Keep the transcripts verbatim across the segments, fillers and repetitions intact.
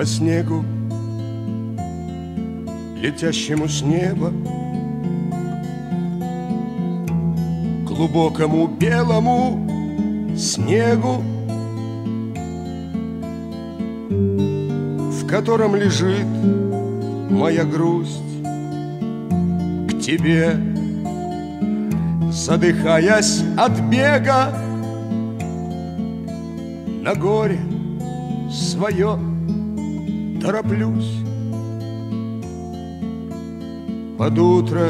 по снегу, летящему с неба, глубокому белому снегу, в котором лежит моя грусть к тебе, задыхаясь от бега, на горе свое тороплюсь. Под утро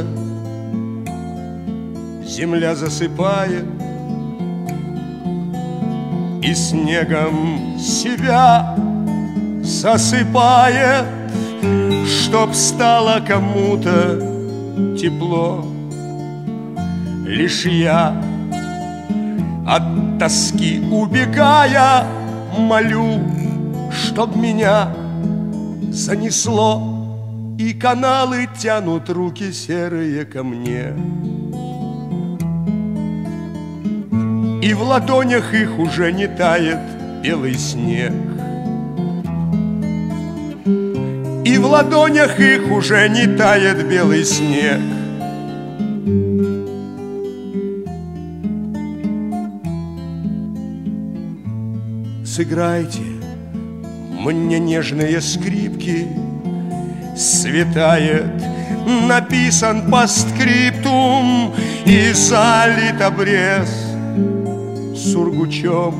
земля засыпает и снегом себя засыпает, чтоб стало кому-то тепло. Лишь я, от тоски убегая, молю, чтоб меня занесло, и каналы тянут руки серые ко мне. И в ладонях их уже не тает белый снег, и в ладонях их уже не тает белый снег. Сыграйте мне нежные скрипки, светает, написан постскриптум и залит обрез сургучом.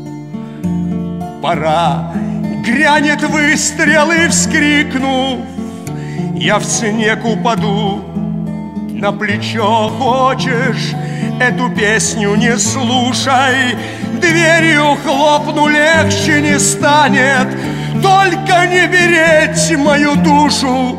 Пора, грянет выстрел, и вскрикнув, я в снег упаду на плечо. Хочешь, эту песню не слушай, дверью хлопну, легче не станет. Только не беречь мою душу,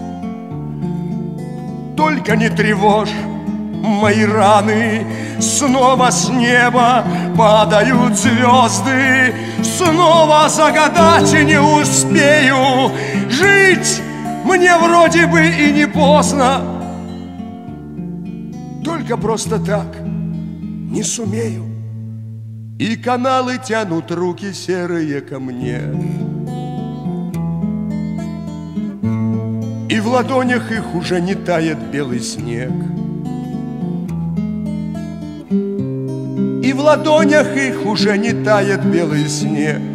только не тревожь мои раны. Снова с неба падают звезды, снова загадать не успею. Жить мне вроде бы и не поздно, только просто так не сумею. И каналы тянут руки серые ко мне, и в ладонях их уже не тает белый снег, и в ладонях их уже не тает белый снег.